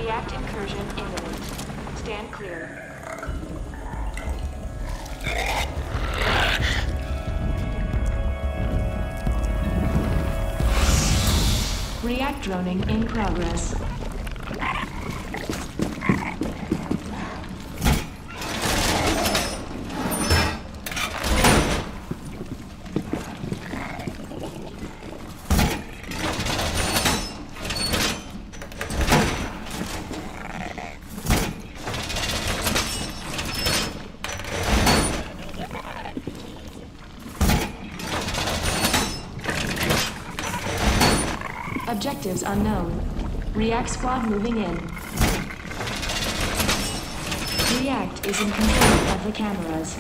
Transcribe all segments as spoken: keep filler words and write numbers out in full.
React incursion imminent. Stand clear. React droning in progress. Objectives unknown. React squad moving in. React is in control of the cameras.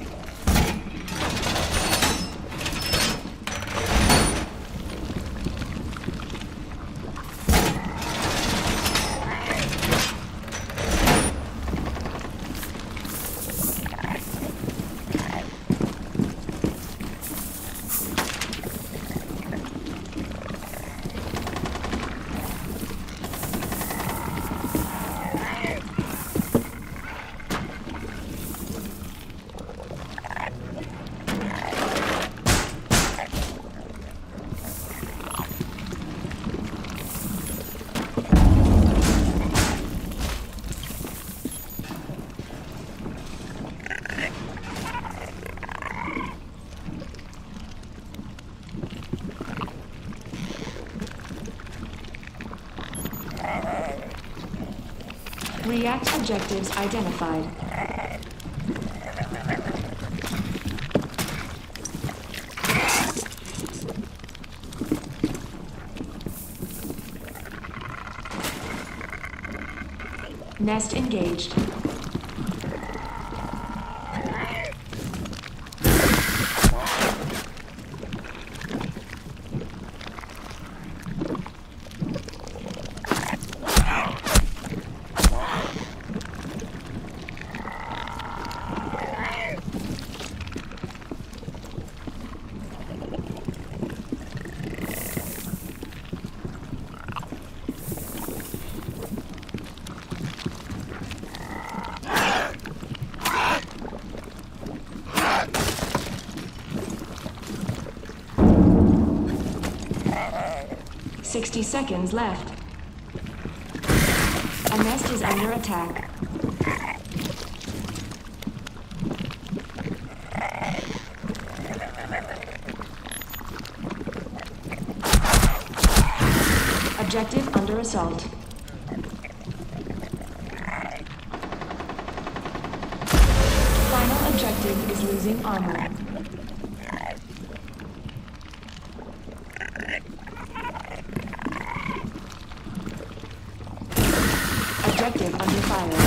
React objectives identified. Nest engaged. Sixty seconds left. A nest is under attack. Objective under assault. Final objective is losing armor. Objective under fire.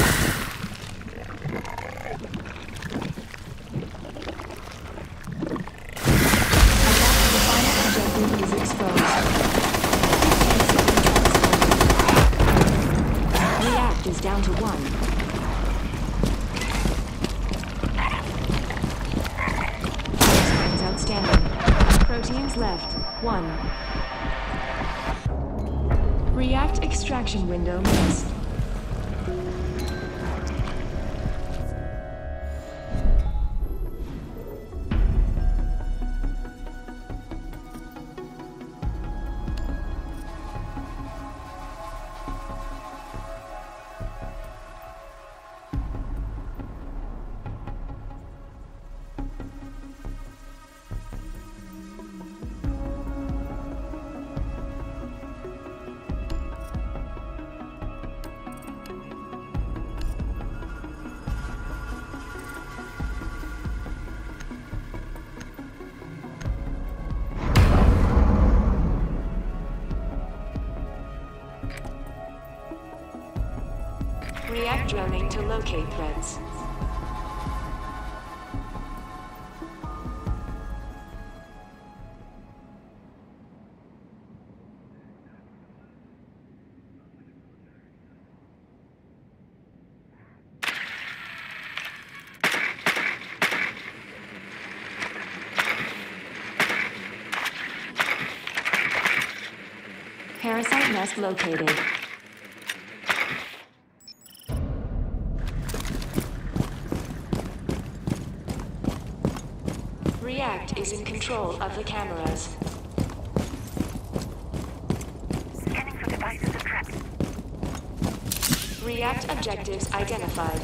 The final objective is exposed. React is down to one. Is outstanding. Proteins left. One. React extraction window missed. React droning to locate threats. Parasite nest located. React is in control of the cameras. Scanning for devices and traps. React objectives identified.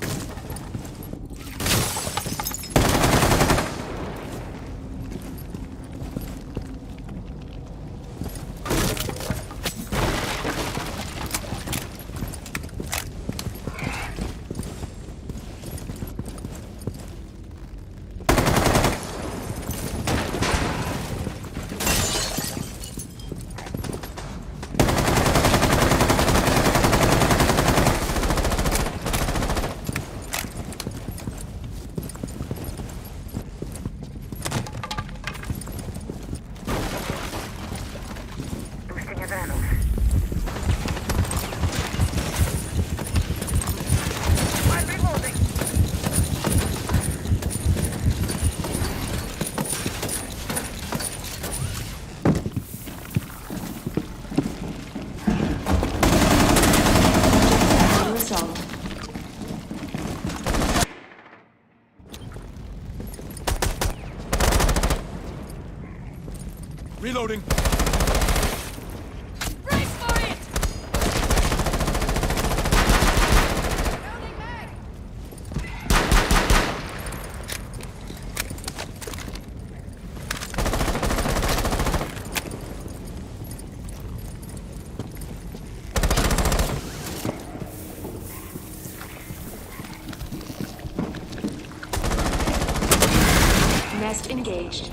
Reloading. Brace for it! Loading mag! Nest engaged.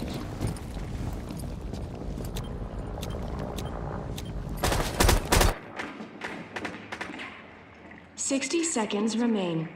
Sixty seconds remain.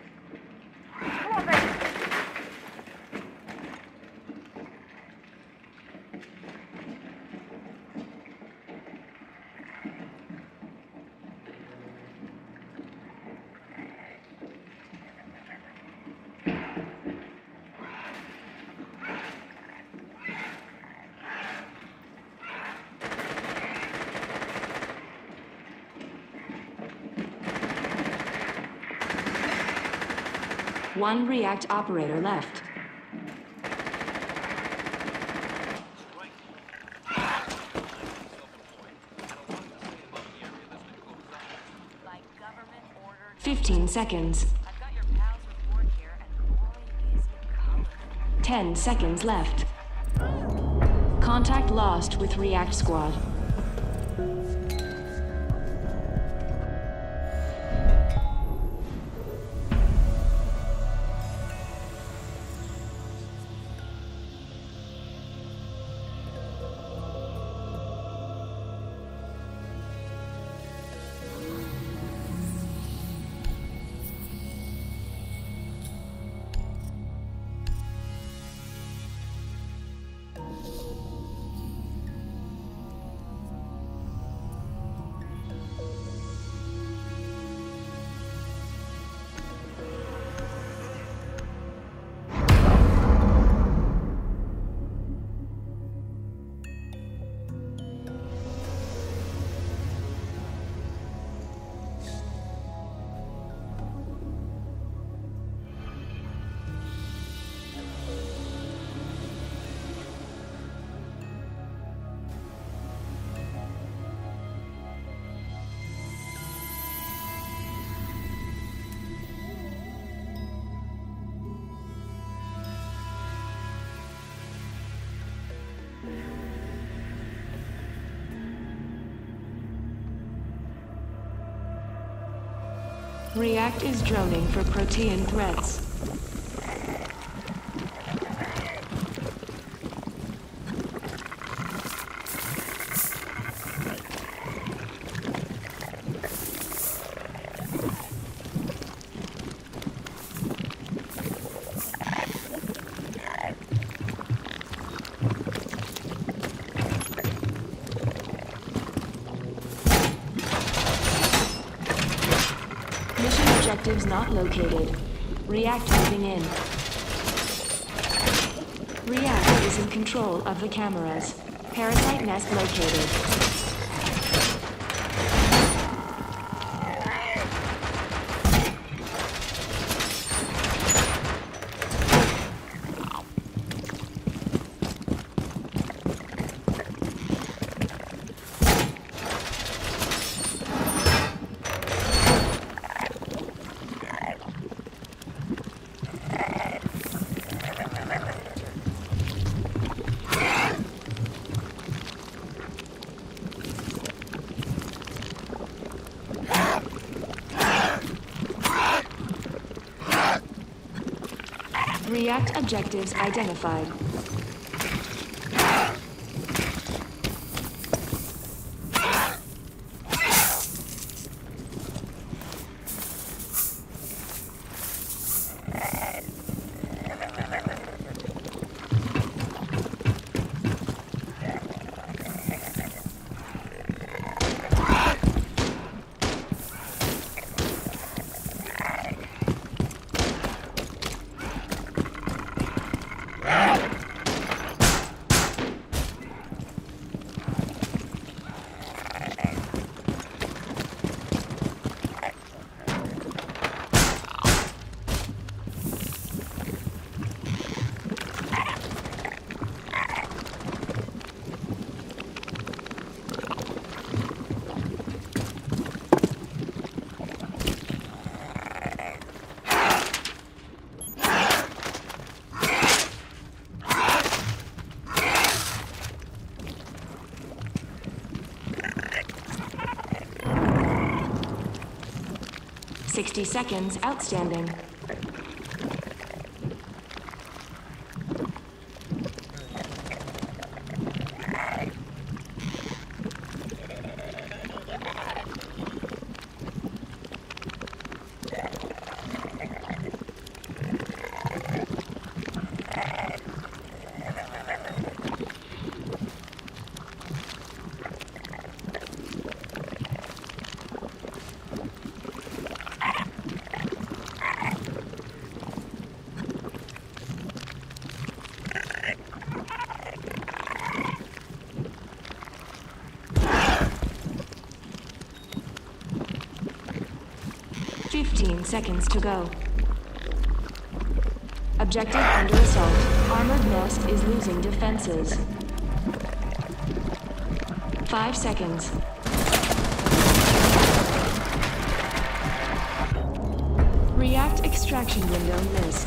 One React operator left. Like government ordered. Fifteen seconds. I've got your pals report here, and boy, is it color. Ten seconds left. Contact lost with React Squad. React is droning for Protean threats. Objectives not located. React moving in. React is in control of the cameras. Parasite nest located. React objectives identified. sixty seconds outstanding. fifteen seconds to go. Objective under assault. Armored Nest is losing defenses. Five seconds. React extraction window missed.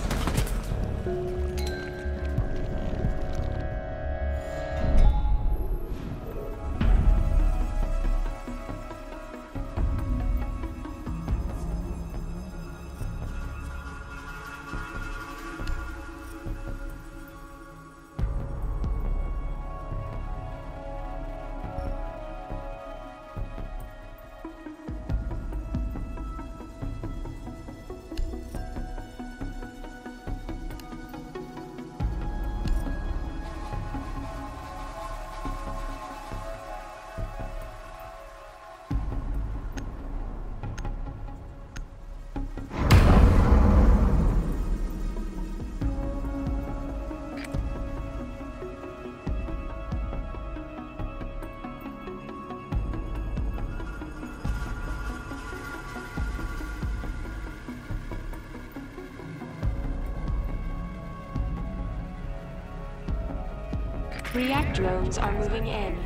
React drones are moving in.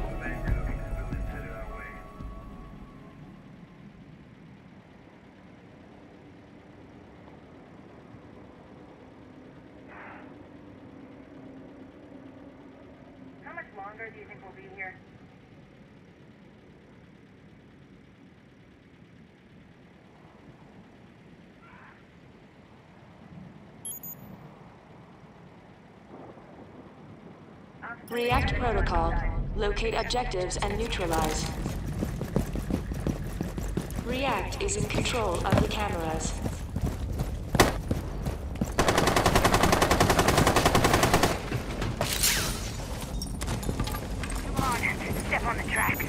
How much longer do you think we'll be here? React protocol. Locate objectives and neutralize. React is in control of the cameras. Come on, step on the tracks.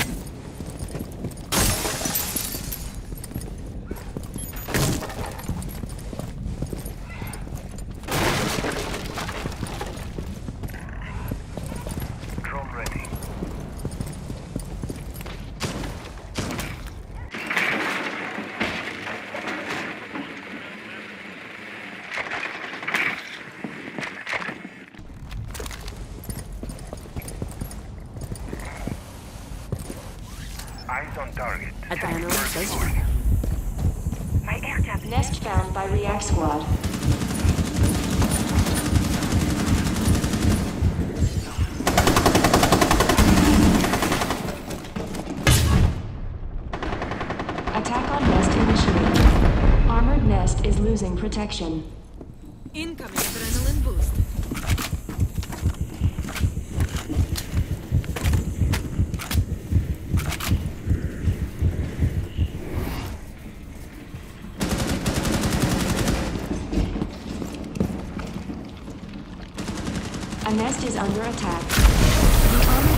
Eyes on target. Adrenaline First boost. floor. My aircraft Nest found by React Squad. Attack on Nest initiated. Armored Nest is losing protection. Incoming adrenaline boost. A nest is under attack. The armored